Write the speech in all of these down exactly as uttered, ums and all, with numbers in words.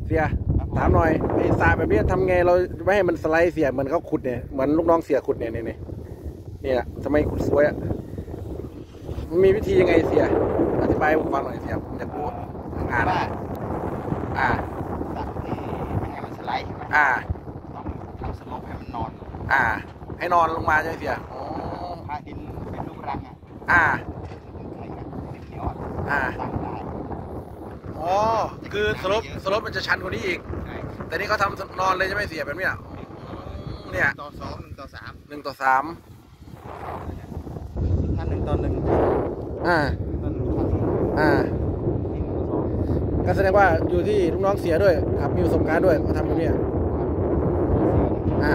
เสียถามหน่อยไอ้สาแบบนี้ทำไงเราไม่ให้มันสไลด์เสียเหมือนเขาขุดเนี่ยเหมือนลูกน้องเสียขุดเนี่ยเนี่ยเนี่ยทำไมขุดสวยอ่ะมันมีวิธียังไงเสียอธิบายให้ผมฟังหน่อยเสียผมอยากรู้อ่านอ่าตัดที่ไม่ให้มันสไลด์ใช่ไหมอ่าต้องทำสโลปให้มันนอนอ่าให้นอนลงมาใช่ไหมเสียอ๋อถ้าดินเป็นลูกรังอ่ะอ่าอะไรกันดินเหนียวอ่าตั้งได้อ๋อคือสลบสลบมันจะชันกว่านี้อีกแต่นี่เขาทำนอนเลยใช่ไหมเสียแบบนี้เนี่ยต่อสองหนึ่งต่อสามหนึ่งต่อสามถ้าหนึ่งต่อหนึ่งอ่าอ่าก็แสดงว่าอยู่ที่ลูกน้องเสียด้วยครับมีประสบการณ์ด้วยเขาทำแบบนี้อ่า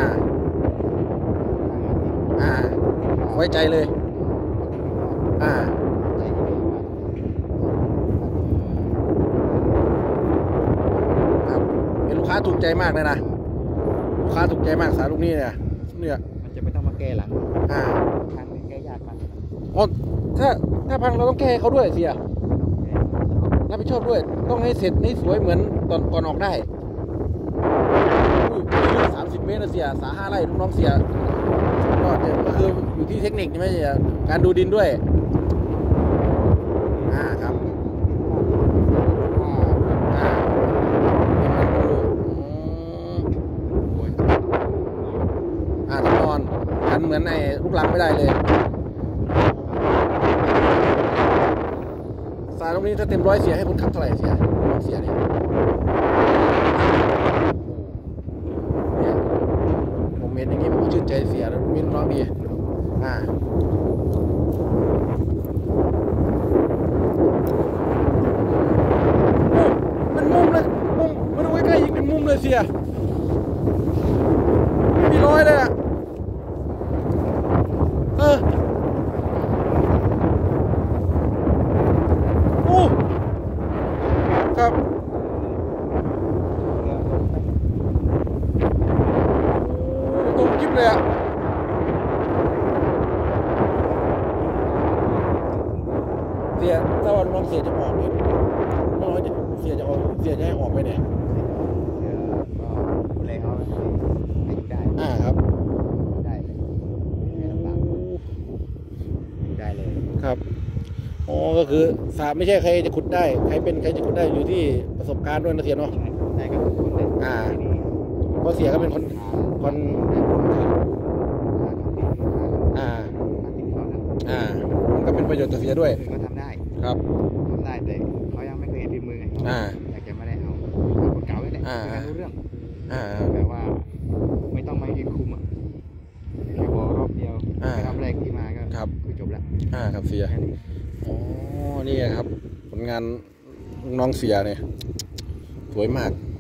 อ่าไว้ใจเลยอ่าครับเป็นลูกค้าถูกใจมากเลยนะลูกค้าถูกใจมากสายลูกนี้เนี่ยเนี่ยมันจะไม่ต้องมาแก้หลังอ่าทางนี้แก้ยากมากอ๋อถ้าถ้าพังเราต้องแก้ให้เขาด้วยเสียรับผิดชอบด้วยต้องให้เสร็จให้สวยเหมือนตอนก่อนออกได้สามสิบเมตรเสียสาห้าไร่ลูกน้องเสียก็คืออยู่ที่เทคนิคใช่ไหมเสียการดูดินด้วยอ่าครับอ่าอ่าต้องนอนกันเหมือนในลูกหลังไม่ได้เลยสายตรงนี้ถ้าเต็มร้อยเสียให้คนขับเท่าไหร่เสียเสียเนี่ยเนี่ยผมเห็นอย่างนี้ผมชื่นใจเสียแล้วมีน้องดีอ่าเป็นมุมเลยมุมมันเอาไว้ใกล้อีกเป็นมุมเลยเสียมีร้อยเลยอ่ะเออโอ้ครับตรงกิ๊บเลยอ่ะเสียถ้าวันน้องเสียจะออกเนี่ยน้องเสียจะออกเสียจะให้ออกไปเนี่ยดูแลเขาให้อยู่ได้อ่าครับได้เลยไม่ลำบากได้เลยครับอ๋อก็คือสาไม่ใช่ใครจะขุดได้ใครเป็นใครจะขุดได้อยู่ที่ประสบการณ์ด้วยนะเสียเนาะได้กับทุกคนเลยอ่าเพราะเสียก็เป็นคนคนอ่าอ่ามันก็เป็นประโยชน์ต่อเสียด้วยก็ทำได้ครับทำได้แต่เขายังไม่เคยเห็นฝีมือไงอ่าอยากจะไม่ได้เอาคนเก่าเลยอ่ารู้เรื่องอ่าแบบว่าไม่ต้องมายืนคุมอ่ะแค่บอกรอบเดียวรอบแรกที่มาก็คือจบแล้วอ่าครับเสียอ๋อนี่ครับผลงานน้องเสียเนี่ยสวยมาก